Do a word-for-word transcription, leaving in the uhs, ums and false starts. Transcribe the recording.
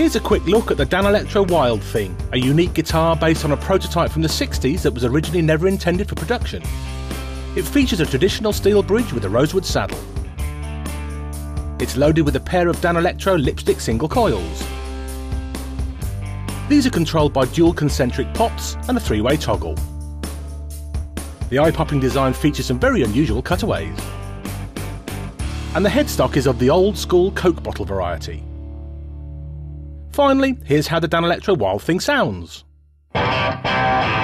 Here's a quick look at the Danelectro Wild Thing, a unique guitar based on a prototype from the sixties that was originally never intended for production. It features a traditional steel bridge with a rosewood saddle. It's loaded with a pair of Danelectro lipstick single coils. These are controlled by dual concentric pots and a three-way toggle. The eye-popping design features some very unusual cutaways. And the headstock is of the old-school Coke bottle variety. Finally, here's how the Danelectro Wild Thing sounds.